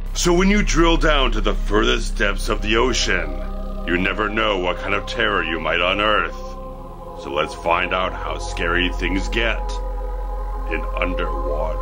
So when you drill down to the furthest depths of the ocean, you never know what kind of terror you might unearth. So let's find out how scary things get in underwater.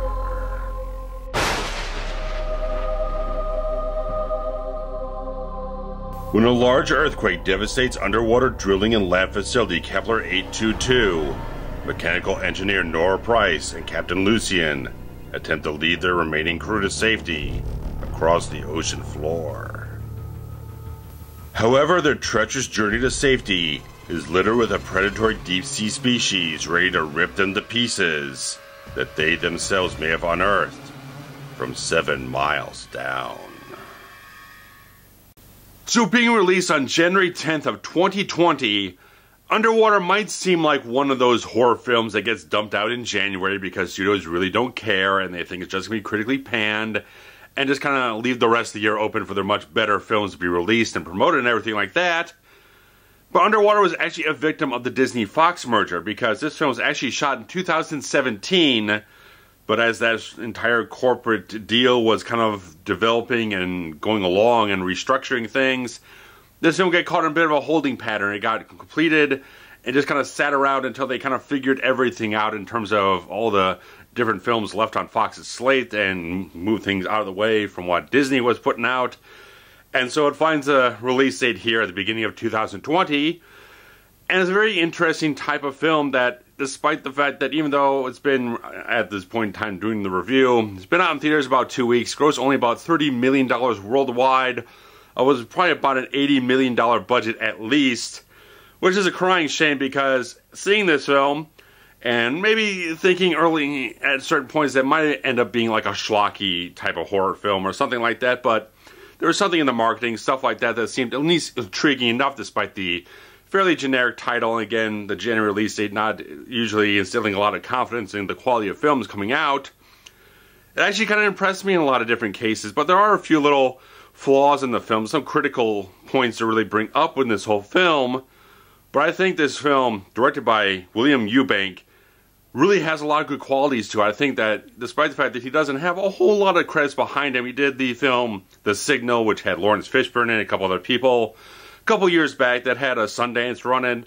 When a large earthquake devastates underwater drilling and lab facility Kepler 822, mechanical engineer Nora Price and Captain Lucien attempt to lead their remaining crew to safety across the ocean floor. However, their treacherous journey to safety is littered with a predatory deep-sea species ready to rip them to pieces that they themselves may have unearthed from 7 miles down. So being released on January 10th of 2020, Underwater might seem like one of those horror films that gets dumped out in January because studios really don't care and they think it's just going to be critically panned and just kind of leave the rest of the year open for their much better films to be released and promoted and everything like that. But Underwater was actually a victim of the Disney-Fox merger because this film was actually shot in 2017, but as that entire corporate deal was kind of developing and going along and restructuring things, this film got caught in a bit of a holding pattern. It got completed and just kind of sat around until they kind of figured everything out in terms of all the different films left on Fox's slate and moved things out of the way from what Disney was putting out. And so it finds a release date here at the beginning of 2020. And it's a very interesting type of film that, despite the fact that even though it's been, at this point in time doing the review, it's been out in theaters about 2 weeks, grossed only about $30 million worldwide. It was probably about an $80 million budget at least, which is a crying shame because seeing this film and maybe thinking early at certain points that might end up being like a schlocky type of horror film or something like that, but there was something in the marketing, stuff like that, that seemed at least intriguing enough despite the fairly generic title, and again, the January release date not usually instilling a lot of confidence in the quality of films coming out. It actually kind of impressed me in a lot of different cases, but there are a few little flaws in the film, some critical points to really bring up in this whole film. But I think this film, directed by William Eubank, really has a lot of good qualities to it. I think that despite the fact that he doesn't have a whole lot of credits behind him, he did the film The Signal, which had Lawrence Fishburne and a couple other people a couple years back that had a Sundance run and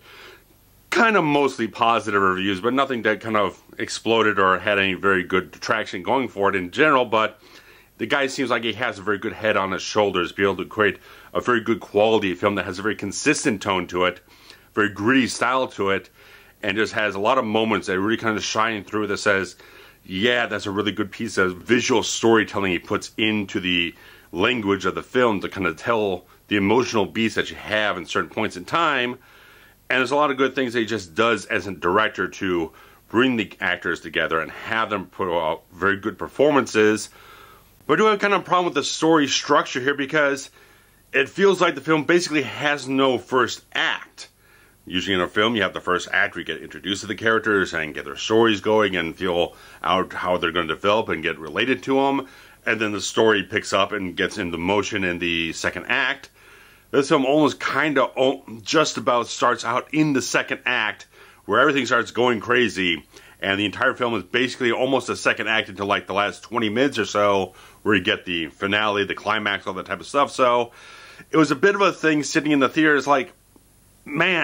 kind of mostly positive reviews, but nothing that kind of exploded or had any very good traction going for it in general. But the guy seems like he has a very good head on his shoulders to be able to create a very good quality film that has a very consistent tone to it, very gritty style to it, and just has a lot of moments that really kind of shine through that says, yeah, that's a really good piece of visual storytelling he puts into the language of the film to kind of tell the emotional beats that you have in certain points in time. And there's a lot of good things that he just does as a director to bring the actors together and have them put out very good performances. But I do have kind of a problem with the story structure here because it feels like the film basically has no first act. Usually in a film, you have the first act where you get introduced to the characters and get their stories going and feel out how they're going to develop and get related to them. And then the story picks up and gets into motion in the second act. This film almost kind of just about starts out in the second act where everything starts going crazy. And the entire film is basically almost a second act until like the last 20 minutes or so where you get the finale, the climax, all that type of stuff. So it was a bit of a thing sitting in the theater. It's like, man,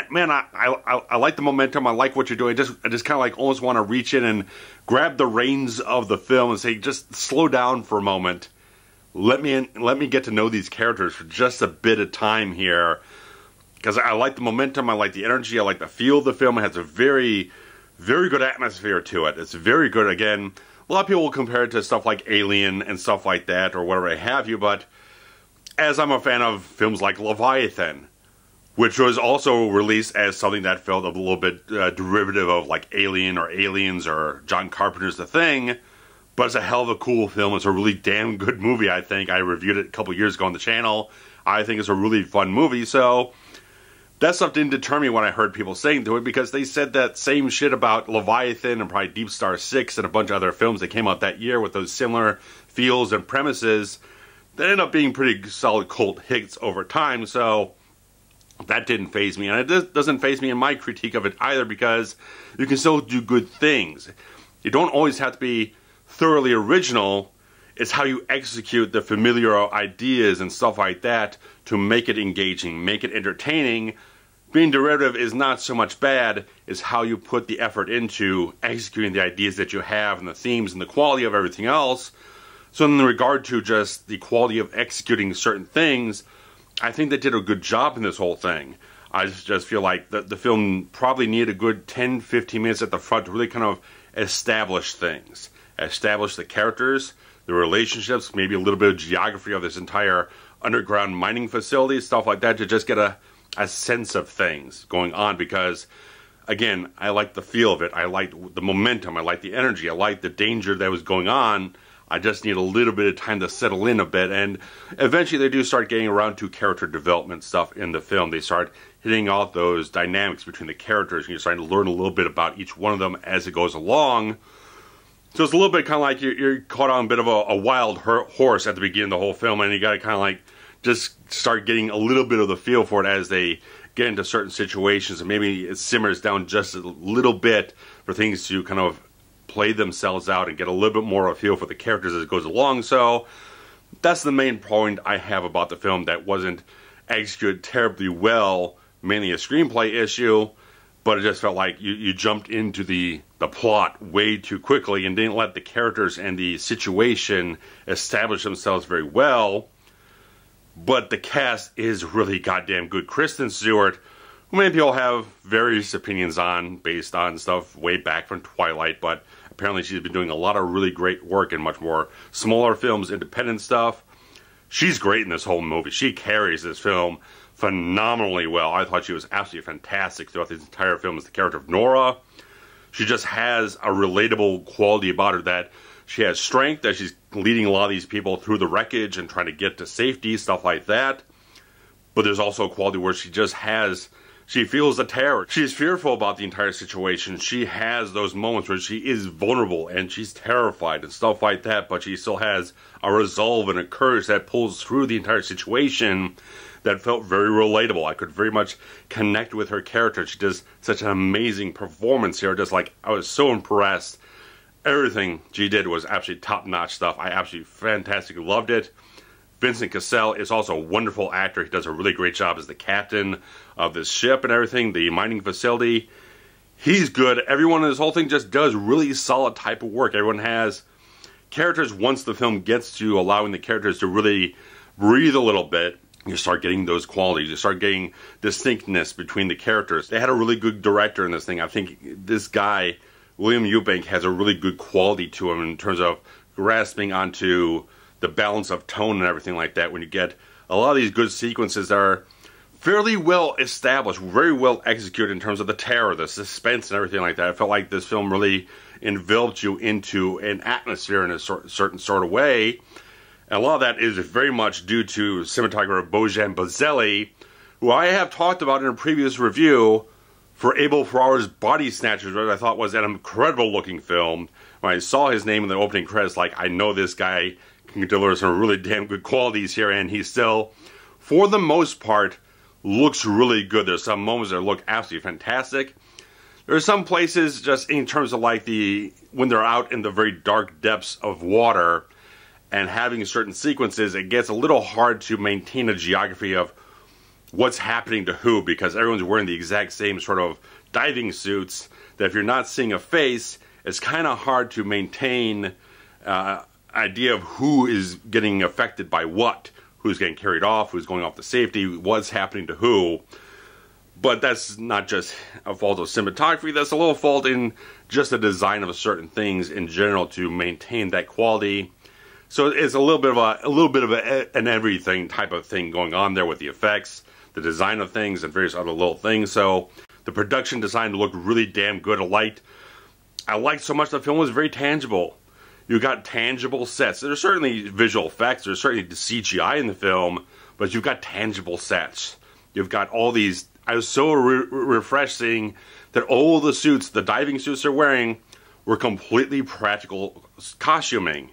I like the momentum. I like what you're doing. I just kind of like almost want to reach in and grab the reins of the film and say, just slow down for a moment. Let me get to know these characters for just a bit of time here, because I like the momentum. I like the energy. I like the feel of the film. It has a very, very good atmosphere to it. It's very good. Again, a lot of people will compare it to stuff like Alien and stuff like that, or whatever have you. But as I'm a fan of films like Leviathan, which was also released as something that felt a little bit derivative of like Alien or Aliens or John Carpenter's The Thing, but it's a hell of a cool film. It's a really damn good movie, I think. I reviewed it a couple years ago on the channel. I think it's a really fun movie, so that stuff didn't deter me when I heard people saying to it, because they said that same shit about Leviathan and probably Deep Star 6 and a bunch of other films that came out that year with those similar feels and premises that ended up being pretty solid cult hits over time, so that didn't faze me. And it doesn't faze me in my critique of it either, because you can still do good things. You don't always have to be thoroughly original It's how you execute the familiar ideas and stuff like that to make it engaging, make it entertaining. Being derivative is not so much bad, it's how you put the effort into executing the ideas that you have and the themes and the quality of everything else. So in regard to just the quality of executing certain things, I think they did a good job in this whole thing. I just feel like the film probably needed a good 10-15 minutes at the front to really kind of establish things. Establish the characters, the relationships, maybe a little bit of geography of this entire underground mining facility, stuff like that, to just get a sense of things going on, because again, I like the feel of it, I like the momentum, I like the energy, I like the danger that was going on. I just need a little bit of time to settle in a bit, and eventually they do start getting around to character development stuff in the film. They start hitting off those dynamics between the characters, and you're starting to learn a little bit about each one of them as it goes along. So it's a little bit kind of like you're caught on a bit of a wild horse at the beginning of the whole film, and you got to kind of like just start getting a little bit of the feel for it as they get into certain situations, and maybe it simmers down just a little bit for things to kind of play themselves out and get a little bit more of a feel for the characters as it goes along. So that's the main point I have about the film that wasn't executed terribly well, mainly a screenplay issue, but it just felt like you jumped into the plot way too quickly and didn't let the characters and the situation establish themselves very well. But the cast is really goddamn good. Kristen Stewart, who many people have various opinions on based on stuff way back from Twilight, but apparently she's been doing a lot of really great work in much more smaller films, independent stuff. She's great in this whole movie. She carries this film phenomenally well. I thought she was absolutely fantastic throughout this entire film as the character of Nora. She just has a relatable quality about her, that she has strength, that she's leading a lot of these people through the wreckage and trying to get to safety, stuff like that. But there's also a quality where she feels the terror. She's fearful about the entire situation. She has those moments where she is vulnerable and she's terrified and stuff like that, but she still has a resolve and a courage that pulls through the entire situation that felt very relatable. I could very much connect with her character. She does such an amazing performance here. Just like, I was so impressed. Everything she did was absolutely top-notch stuff. I absolutely fantastically loved it. Vincent Cassel is also a wonderful actor. He does a really great job as the captain of this ship and everything, the mining facility. He's good. Everyone in this whole thing just does really solid type of work. Everyone has characters. Once the film gets to allowing the characters to really breathe a little bit, you start getting those qualities. You start getting distinctness between the characters. They had a really good director in this thing. I think this guy, William Eubank, has a really good quality to him in terms of grasping onto the balance of tone and everything like that. When you get a lot of these good sequences that are fairly well established, very well executed in terms of the terror, the suspense, and everything like that. I felt like this film really enveloped you into an atmosphere in a certain sort of way. And a lot of that is very much due to cinematographer Bojan Bozelli, who I have talked about in a previous review for Abel Ferrara's Body Snatchers, which I thought was an incredible looking film. When I saw his name in the opening credits, like, I know this guy can deliver some really damn good qualities here, and he still, for the most part, looks really good. There's some moments that look absolutely fantastic. There are some places, just in terms of like when they're out in the very dark depths of water and having certain sequences, it gets a little hard to maintain a geography of what's happening to who, because everyone's wearing the exact same sort of diving suits, that if you're not seeing a face, it's kind of hard to maintain idea of who is getting affected by what, who's getting carried off, who's going off to safety, what's happening to who. But that's not just a fault of cinematography, that's a little fault in just the design of certain things in general to maintain that quality. So it's a little bit of an everything type of thing going on there with the effects, the design of things, and various other little things. So the production design looked really damn good. I liked so much the film was very tangible. You got tangible sets. There's certainly visual effects, there's certainly the CGI in the film, but you've got tangible sets. You've got all these. I was so refreshed seeing that all the suits, the diving suits they're wearing, were completely practical costuming.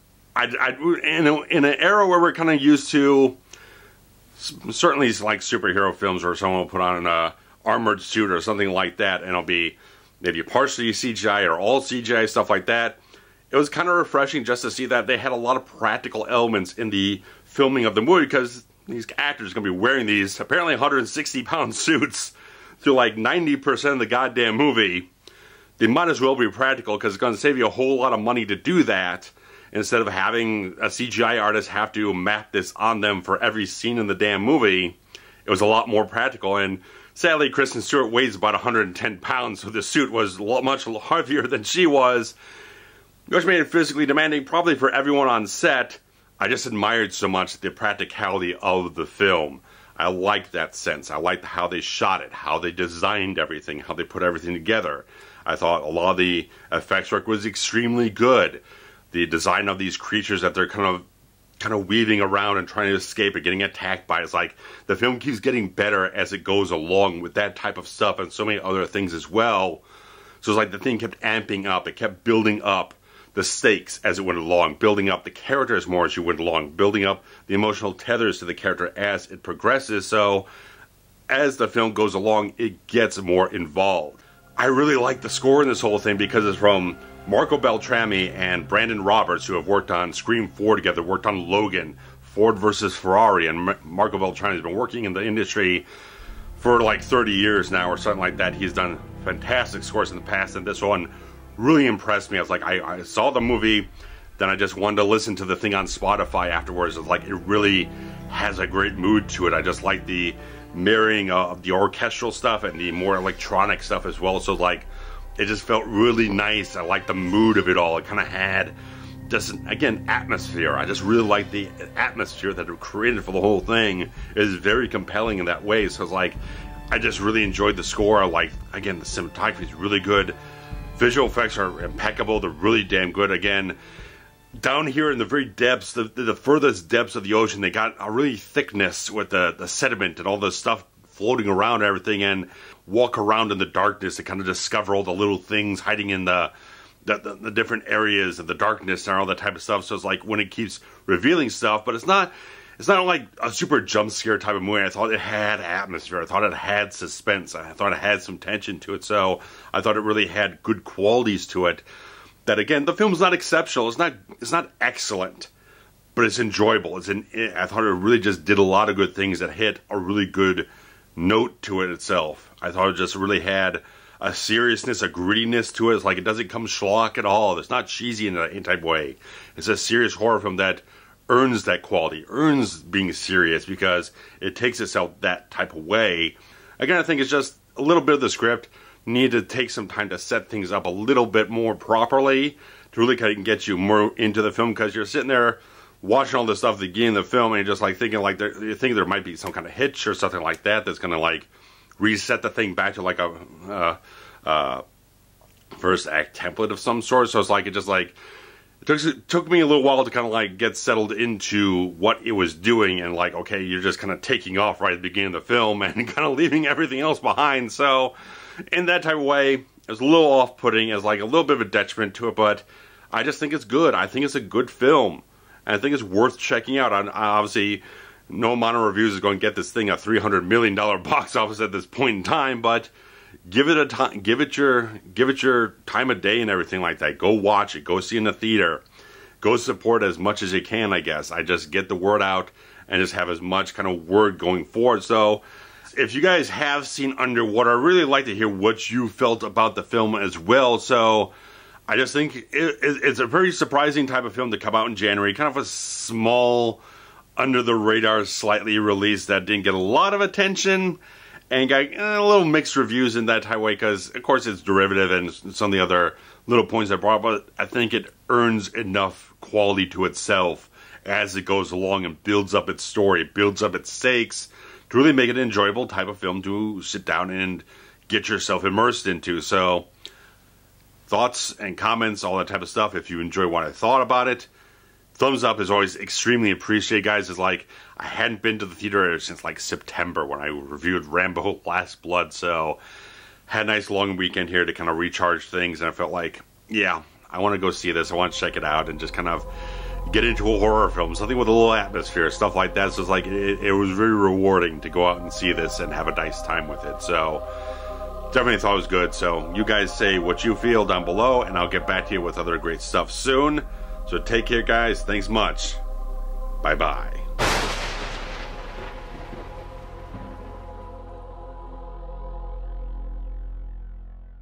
In an era where we're kind of used to, certainly like superhero films where someone will put on an armored suit or something like that, and it'll be maybe partially CGI or all CGI, stuff like that. it was kind of refreshing just to see that they had a lot of practical elements in the filming of the movie, because these actors are going to be wearing these apparently 160-pound suits through like 90% of the goddamn movie. They might as well be practical, because it's going to save you a whole lot of money to do that, instead of having a CGI artist have to map this on them for every scene in the damn movie. It was a lot more practical, and sadly Kristen Stewart weighs about 110 pounds, so the suit was much heavier than she was, which made it physically demanding probably for everyone on set. I just admired so much the practicality of the film. I liked that sense. I liked how they shot it, how they designed everything, how they put everything together. I thought a lot of the effects work was extremely good. The design of these creatures that they're kind of weaving around and trying to escape and getting attacked by, it's like the film keeps getting better as it goes along with that type of stuff and so many other things as well. So it's like the thing kept amping up. It kept building up the stakes as it went along, building up the characters more as you went along, building up the emotional tethers to the character as it progresses. So as the film goes along, it gets more involved. I really like the score in this whole thing because it's from Marco Beltrami and Brandon Roberts, who have worked on Scream 4 together, worked on Logan, Ford vs. Ferrari, and Marco Beltrami has been working in the industry for like 30 years now or something like that. He's done fantastic scores in the past, and this one really impressed me. I was like, I saw the movie, then I just wanted to listen to the thing on Spotify afterwards. It's like, it really has a great mood to it. I just like the marrying of the orchestral stuff and the more electronic stuff as well. So like, it just felt really nice. I liked the mood of it all. It kind of had just, again, atmosphere. I just really liked the atmosphere that it created for the whole thing. It is very compelling in that way. So it's like, I just really enjoyed the score. I like, again, the cinematography is really good. Visual effects are impeccable. They're really damn good. Again, down here in the very depths, the furthest depths of the ocean, they got a really thickness with the sediment and all the stuff floating around and everything, and walk around in the darkness to kind of discover all the little things hiding in the different areas of the darkness and all that type of stuff. So it's like when it keeps revealing stuff, but it's not like a super jump scare type of movie. I thought it had atmosphere. I thought it had suspense. I thought it had some tension to it. So I thought it really had good qualities to it. That, again, the film's not exceptional. It's not excellent, but it's enjoyable. I thought it really just did a lot of good things that hit a really good note to it itself. I thought it just really had a seriousness, a grittiness to it. It's like it doesn't come schlock at all. It's not cheesy in a type way. It's a serious horror film that earns that quality, earns being serious, because it takes itself that type of way. Again, I think it's just a little bit of the script need to take some time to set things up a little bit more properly to really kind of get you more into the film, because you're sitting there watching all this stuff at the beginning of the film and you're just like thinking like you think there might be some kind of hitch or something like that that's going to like reset the thing back to like a first act template of some sort. So it's like it took me a little while to kind of like get settled into what it was doing, and like, okay, you're just kind of taking off right at the beginning of the film and kind of leaving everything else behind. So in that type of way, it was a little off-putting, as like a little bit of a detriment to it, but I just think it's good. I think it's a good film, and I think it's worth checking out. Obviously, no amount of reviews is going to get this thing a $300 million box office at this point in time, but give it a time, give it your time of day and everything like that. Go watch it. Go see it in the theater. Go support as much as you can, I guess. I just get the word out and just have as much kind of word going forward. So if you guys have seen Underwater, I'd really like to hear what you felt about the film as well. So I just think it's a very surprising type of film to come out in January. Kind of a small, under-the-radar, slightly release that didn't get a lot of attention and got a little mixed reviews in that type of way, because, of course, it's derivative and some of the other little points I brought, but I think it earns enough quality to itself as it goes along and builds up its story, builds up its stakes, to really make it an enjoyable type of film to sit down and get yourself immersed into. So, thoughts and comments, all that type of stuff, if you enjoy what I thought about it. Thumbs up is always extremely appreciated, guys. It's like, I hadn't been to the theater since like September when I reviewed Rambo Last Blood, so had a nice long weekend here to kind of recharge things, and I felt like, yeah, I want to go see this. I want to check it out and just kind of get into a horror film, something with a little atmosphere, stuff like that. So it's like, it was very rewarding to go out and see this and have a nice time with it. So Definitely thought it was good. So you guys say what you feel down below, and I'll get back to you with other great stuff soon. So take care, guys. Thanks much. Bye-bye.